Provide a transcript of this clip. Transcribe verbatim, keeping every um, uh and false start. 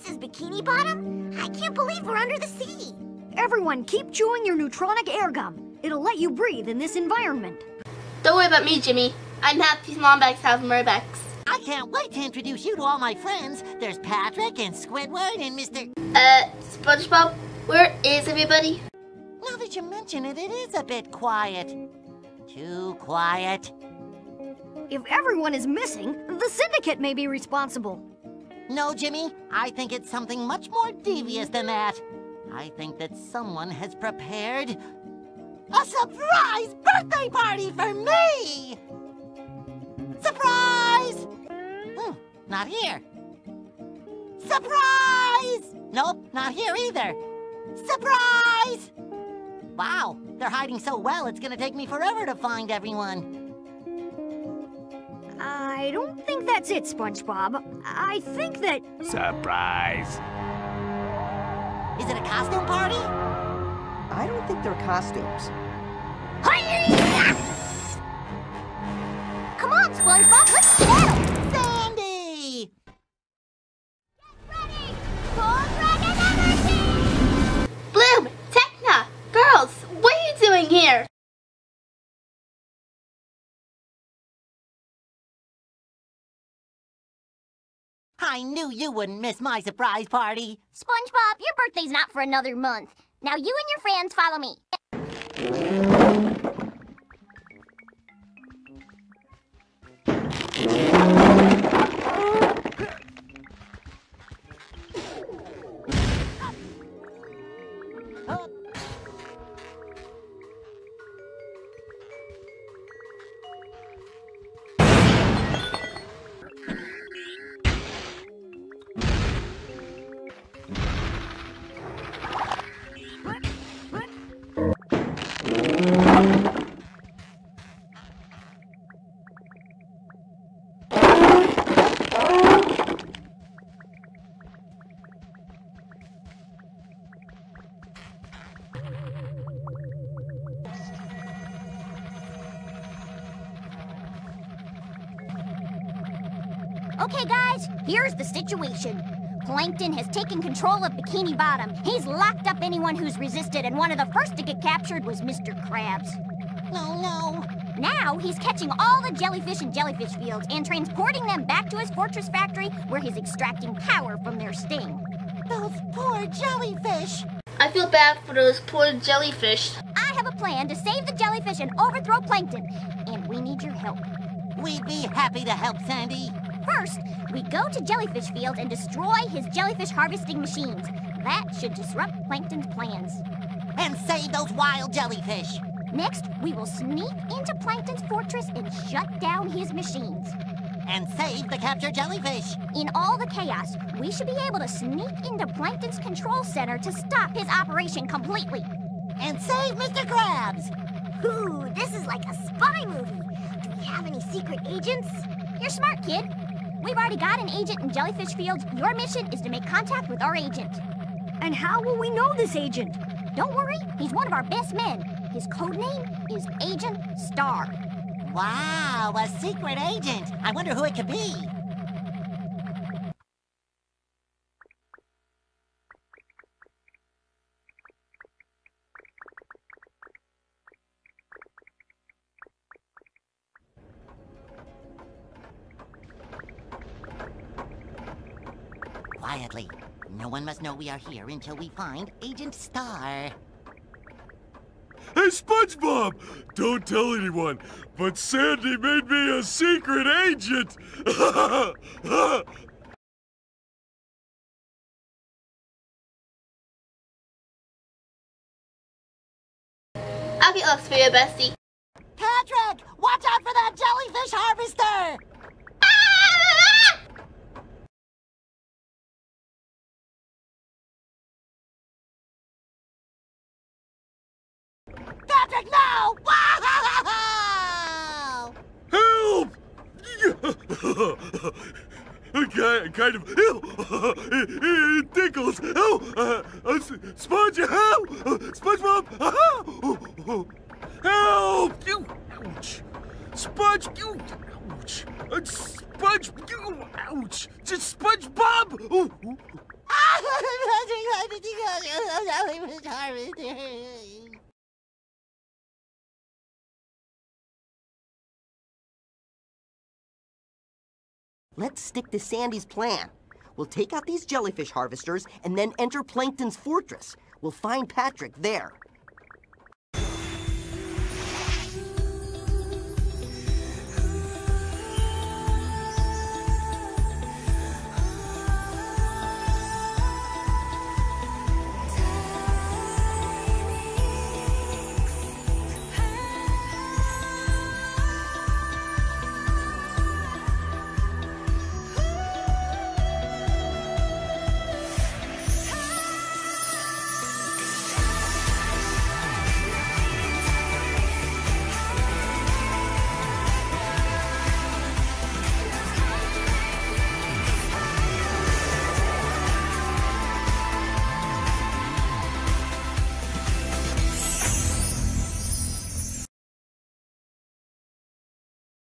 This is Bikini Bottom? I can't believe we're under the sea. Everyone, keep chewing your neutronic air gum. It'll let you breathe in this environment. Don't worry about me, Jimmy. I'm half these Lombax, half Murbex. I can't wait to introduce you to all my friends. There's Patrick and Squidward and Mister Uh, SpongeBob, where is everybody? Now that you mention it, it is a bit quiet. Too quiet. If everyone is missing, the Syndicate may be responsible. No, Jimmy, I think it's something much more devious than that. I think that someone has prepared a surprise birthday party for me! Surprise! Hmm, not here. Surprise! Nope, not here either. Surprise! Wow, they're hiding so well, it's gonna take me forever to find everyone. I don't think that's it, SpongeBob. I think that... Surprise! Is it a costume party? I don't think they're costumes. Come on, SpongeBob, let's get at 'em! Sandy! Get ready! Full Dragon Energy! Bloom, Techna, girls, what are you doing here? I knew you wouldn't miss my surprise party. SpongeBob, your birthday's not for another month. Now you and your friends follow me. Okay, guys, here's the situation. Plankton has taken control of Bikini Bottom. He's locked up anyone who's resisted, and one of the first to get captured was Mister Krabs. No, no. Now he's catching all the jellyfish in jellyfish fields and transporting them back to his fortress factory where he's extracting power from their sting. Those poor jellyfish. I feel bad for those poor jellyfish. I have a plan to save the jellyfish and overthrow Plankton, and we need your help. We'd be happy to help, Sandy. First, we go to Jellyfish Field and destroy his jellyfish harvesting machines. That should disrupt Plankton's plans. And save those wild jellyfish. Next, we will sneak into Plankton's fortress and shut down his machines. And save the captured jellyfish. In all the chaos, we should be able to sneak into Plankton's control center to stop his operation completely. And save Mister Krabs. Ooh, this is like a spy movie. Do we have any secret agents? You're smart, kid. We've already got an agent in Jellyfish Fields. Your mission is to make contact with our agent. And how will we know this agent? Don't worry, he's one of our best men. His code name is Agent Star. Wow, a secret agent. I wonder who it could be. Quietly. No one must know we are here until we find Agent Star. Hey, SpongeBob! Don't tell anyone, but Sandy made me a secret agent! I'll get Lux for you, bestie. Patrick! Watch out for that jellyfish harvester! Patrick, no! Wow! Help! kind, kind of. It, it tickles. Oh, uh, uh, Sponge, help! SpongeBob, help! You, ouch! Sponge, you, ouch! Uh, Sponge, you, ouch! Just SpongeBob! Ooh, ooh. Ah! Let's stick to Sandy's plan. We'll take out these jellyfish harvesters and then enter Plankton's fortress. We'll find Patrick there.